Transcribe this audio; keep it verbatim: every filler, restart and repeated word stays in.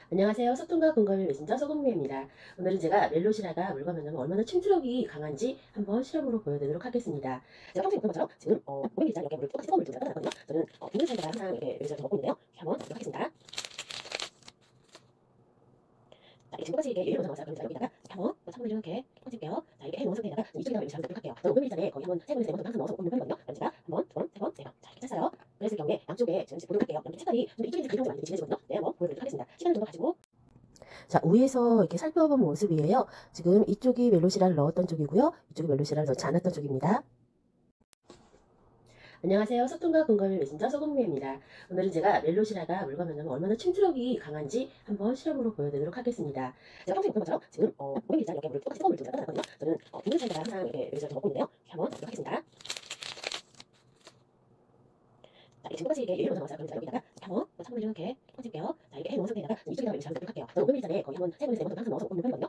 안녕하세요. 소통과 공감의 메신저 소금미입니다. 오늘은 제가 멜로시라가 물건 만나면 얼마나 침투력이 강한지 한번 실험으로 보여드리도록 하겠습니다. 제가 평소에 먹는 것처럼 지금 어, 오백 밀리리터 이렇게 물을 똑같이 뜨거운 물을 좀 따라놨거든요. 저는 어, 빙글 사이다가 항상 이렇게 여기서 먹고 있는데요. 이렇게 한번 넣도록 하겠습니다. 자, 이게 지금 똑같이 이렇게 예를 넣어서 그럼 제가 여기다가 이렇게 한번 찬물을 이렇게 퍼줄게요. 자, 이렇게 해놓은 상태에다가 이쪽에다가 이렇게 잡도록 할게요. 저는 오백 밀리리터 거의 한번 세 번, 네 번도 항상 넣어서 먹는 편이거든요. 그럼 제가 한 번, 두 번, 세 번, 네 번. 자, 이렇게 찼어요. 그랬을 경우에 양쪽에 지금 보도록 할게요. 양쪽 색깔이 근데 이쪽이 이제 많이 진해지거든요. 네, 한번 보여드리도록 하겠습니다. 시간을 좀 더 가지고 자, 위에서 이렇게 살펴본 모습이에요. 지금 이쪽이 멜로시라를 넣었던 쪽이고요. 이쪽이 멜로시라를 넣지 않았던 쪽입니다. 안녕하세요. 소통과 공감의 메신저 소금미입니다. 오늘은 제가 멜로시라가 물건 만나면 얼마나 침투력이 강한지 한번 실험으로 보여드리도록 하겠습니다. 제가 평소에 먹는 것처럼 지금 어, 오백 밀리리터 이렇게 물을 똑같이 뜨거운 물을 좀 따라놨거든요. 저는 어, 빙글 사이다가 항상 이렇게 여기서 먹고 있는데요. 이렇게 한번 넣도록 하겠습니다. 자, 이게 지금 똑같이 이렇게 예를 넣어서 그럼 제가 여기다가 이렇게 한번 찬물을 이렇게 퍼줄게요. 자, 이렇게 해놓은 상태에다가 이쪽에다가 이렇게 잡도록 할게요. 저는 오백 밀리리터 거의 한번 세 번에서 네 번도 항상 넣어서 먹는 편이거든요.